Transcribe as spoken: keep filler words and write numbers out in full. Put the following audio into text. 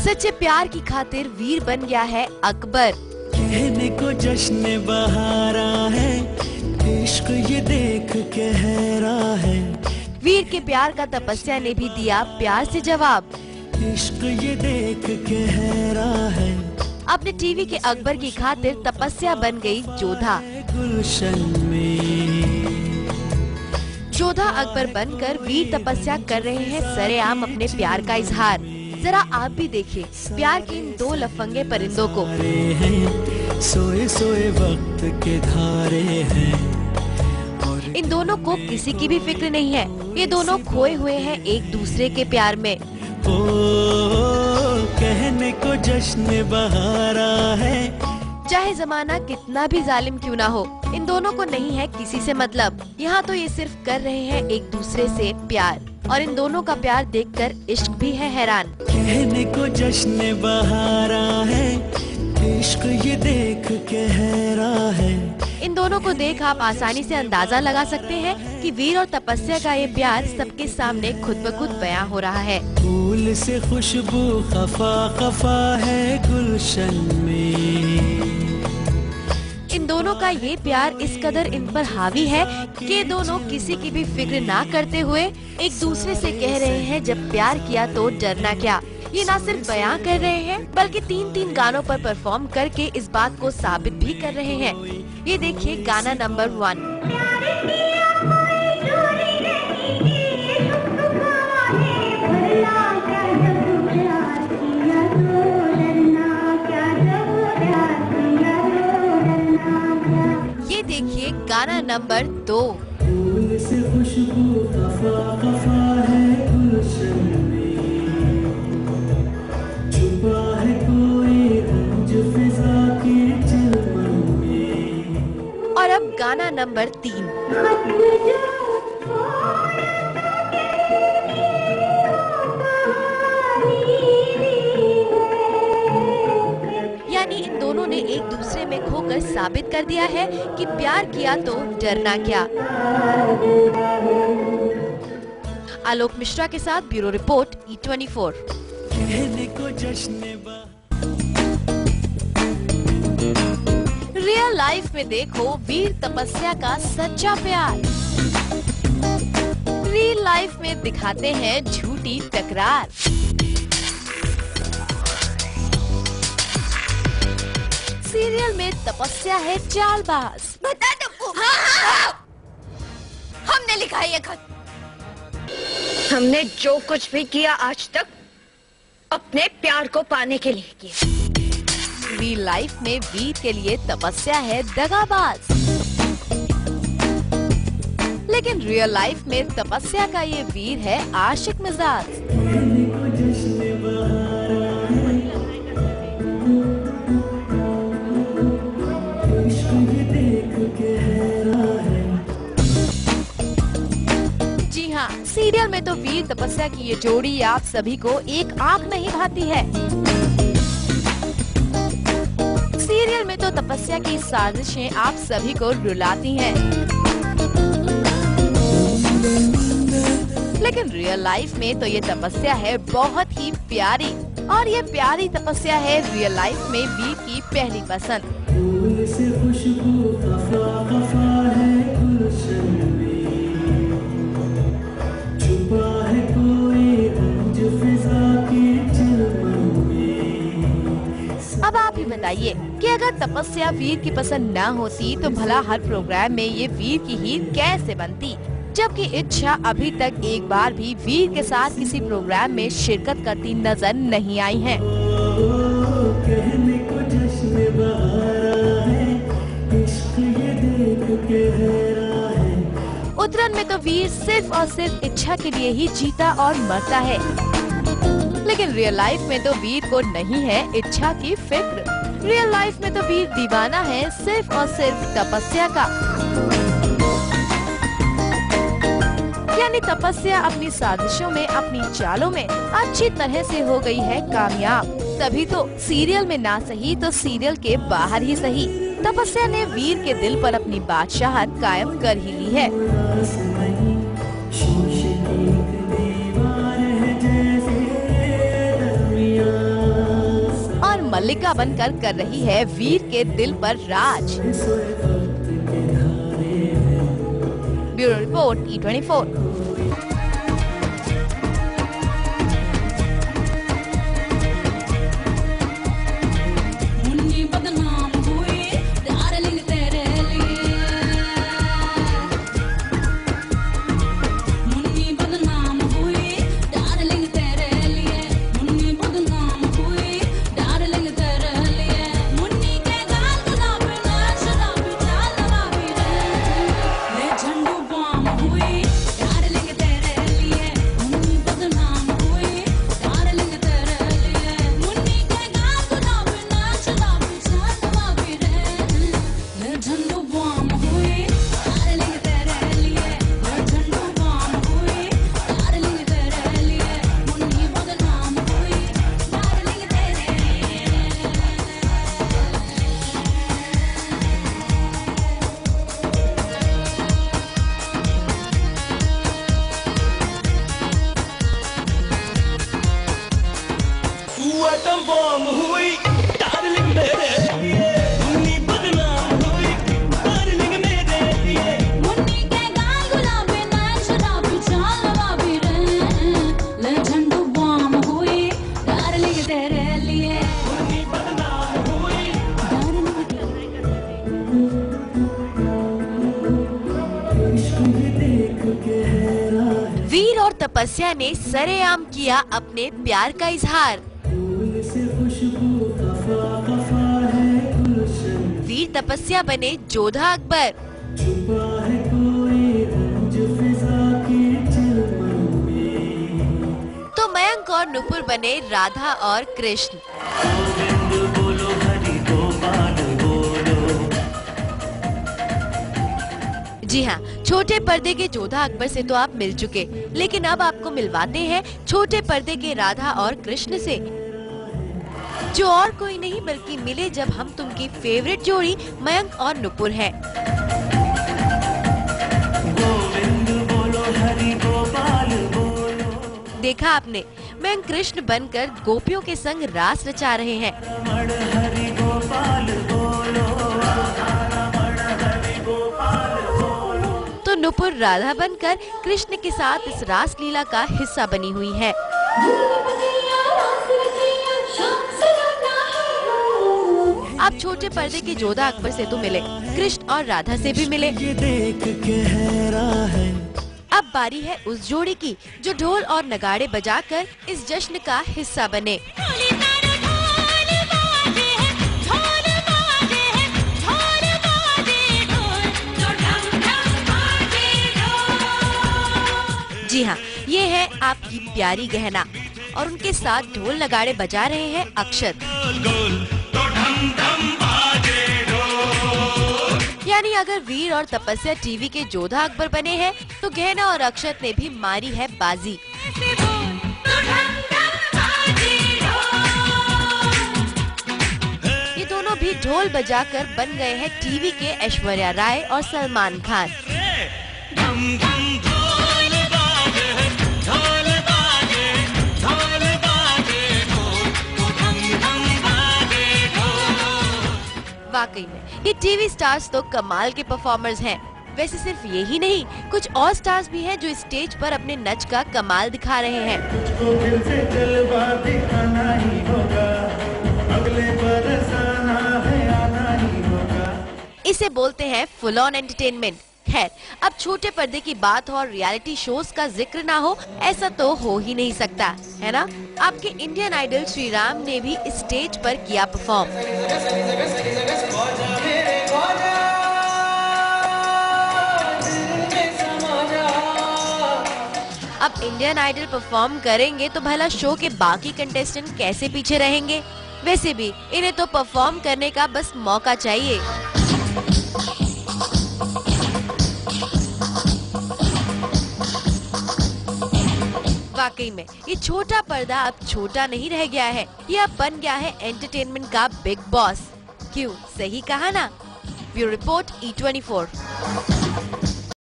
सच्चे प्यार की खातिर वीर बन गया है अकबर। कहने को जश्न बहारा है, इश्क ये देख के हैरान है। वीर के प्यार का तपस्या ने भी दिया प्यार से जवाब। इश्क ये देख के हैरान है। अपने टीवी के अकबर की खातिर तपस्या बन गई जोधा। गुलशन में जोधा अकबर बनकर वीर तपस्या कर रहे हैं सरेआम अपने प्यार का इजहार। जरा आप भी देखिए प्यार के इन दो लफंगे परिंदों को। हैं, सोए सोए वक्त के धारे हैं और इन दोनों को किसी की भी फिक्र नहीं है। ये दोनों खोए हुए हैं एक दूसरे के प्यार में। ओ, कहने को जश्न बहारा है। चाहे जमाना कितना भी जालिम क्यों ना हो, इन दोनों को नहीं है किसी से मतलब। यहाँ तो ये सिर्फ कर रहे हैं एक दूसरे से प्यार, और इन दोनों का प्यार देखकर इश्क भी है हैरान। कहने को जश्न बहारा है, इश्क ये देख के हैरान है। इन दोनों को देख आप आसानी से अंदाजा लगा सकते हैं कि वीर और तपस्या का ये प्यार सबके सामने खुद ब खुद बयां हो रहा है। फूल से खुशबू खफा खफा है गुलशन में। इन दोनों का ये प्यार इस कदर इन पर हावी है कि दोनों किसी की भी फिक्र ना करते हुए एक दूसरे से कह रहे हैं जब प्यार किया तो डरना क्या। ये ना सिर्फ बयां कर रहे हैं बल्कि तीन तीन गानों पर परफॉर्म करके इस बात को साबित भी कर रहे हैं। ये देखिए गाना नंबर वन। ये देखिए गाना नंबर दो। फूल से खुशबू खफा खफा है गुलशन में, छुपा है कोई रंज फिजा के चमन में। और अब गाना नंबर तीन। यानी इन दोनों ने एक दूसरे में खोकर साबित कर दिया है कि प्यार किया तो डरना क्या। आलोक मिश्रा के साथ bureau report E twenty four. कहने को जश्न रियल लाइफ में देखो वीर तपस्या का सच्चा प्यार। रियल लाइफ में दिखाते हैं झूठी टकरार। सीरियल में तपस्या है चालबाज। बता दो। हाँ, हाँ, हाँ। हमने लिखा है ये खत। हमने जो कुछ भी किया आज तक अपने प्यार को पाने के लिए किया। रियल लाइफ में वीर के लिए तपस्या है दगाबाज, लेकिन रियल लाइफ में तपस्या का ये वीर है आशिक मिजाज। जी हाँ, सीरियल में तो वीर तपस्या की ये जोड़ी आप सभी को एक आंख नहीं भाती है। सीरियल में तो तपस्या की साजिशें आप सभी को रुलाती हैं, लेकिन रियल लाइफ में तो ये तपस्या है बहुत ही प्यारी, और ये प्यारी तपस्या है रियल लाइफ में वीर की पहली पसंद। फूल से खुशबू खफा खफा है गुलशन में, छुपा है कोई रंज फिजा के चमन में। अब आप ही बताइए कि अगर तपस्या वीर की पसंद न होती तो भला हर प्रोग्राम में ये वीर की हीर कैसे बनती, जबकि इच्छा अभी तक एक बार भी वीर के साथ किसी प्रोग्राम में शिरकत करती नजर नहीं आई है। कहने को जश्न बहारा है, इश्क ये देख के हैरान है। उतरन में तो वीर सिर्फ और सिर्फ इच्छा के लिए ही जीता और मरता है, लेकिन रियल लाइफ में तो वीर को नहीं है इच्छा की फिक्र। रियल लाइफ में तो वीर दीवाना है सिर्फ और सिर्फ तपस्या का। यानी तपस्या अपनी साजिशों में, अपनी चालों में अच्छी तरह से हो गई है कामयाब। तभी तो सीरियल में ना सही तो सीरियल के बाहर ही सही, तपस्या ने वीर के दिल पर अपनी बादशाहत कायम कर ही ली है। शीशे की एक दीवार है जैसे दरमियां मल्लिका बनकर कर रही है वीर के दिल पर राज। Bureau report E twenty four. Veer और तपस्या ने सरेआम किया अपने प्यार का इजहार। वीर तपस्या बने जोधा अकबर। तो मयंक और नुपुर बने राधा और कृष्ण। जी हाँ, छोटे पर्दे के जोधा अकबर से तो आप मिल चुके, लेकिन अब आपको मिलवाते हैं छोटे पर्दे के राधा और कृष्ण से, जो और कोई नहीं बल्कि मिले जब हम तुम की फेवरेट जोड़ी मयंक और नुपुर है। देखा आपने, मयंक कृष्ण बनकर गोपियों के संग रास रचा रहे हैं। तो नुपुर राधा बनकर कृष्ण के साथ इस रास लीला का हिस्सा बनी हुई है। आप छोटे पर्दे के जोधा अकबर से तो मिले, कृष्ण और राधा से भी मिले। अब बारी है उस जोड़ी की जो ढोल और नगाड़े बजाकर इस जश्न का हिस्सा बने। जी हाँ, ये है आपकी प्यारी गहना और उनके साथ ढोल नगाड़े बजा रहे हैं अक्षत। यानी अगर वीर और तपस्या टीवी के जोधा अकबर बने हैं तो गहना और अक्षत ने भी मारी है बाजी। ये दोनों भी ढोल बजाकर बन गए हैं टीवी के ऐश्वर्या राय और सलमान खान। वाकई में ये टीवी स्टार्स तो कमाल के परफॉर्मर्स हैं। वैसे सिर्फ यही नहीं, कुछ और स्टार्स भी हैं जो स्टेज पर अपने नच का कमाल दिखा रहे हैं। इसे बोलते हैं फुल ऑन एंटरटेनमेंट। खैर, अब छोटे पर्दे की बात हो और रियलिटी शोज का जिक्र ना हो, ऐसा तो हो ही नहीं सकता, है ना? आपके इंडियन आइडल श्री राम ने भी स्टेज पर किया परफॉर्म। अब इंडियन आइडल परफॉर्म करेंगे तो भला शो के बाकी कंटेस्टेंट कैसे पीछे रहेंगे? वैसे भी इन्हें तो परफॉर्म करने का बस मौका चाहिए। वाकई में ये छोटा पर्दा अब छोटा नहीं रह गया है, ये अब बन गया है एंटरटेनमेंट का बिग बॉस। क्यों, सही कहा ना? Bureau report E twenty four.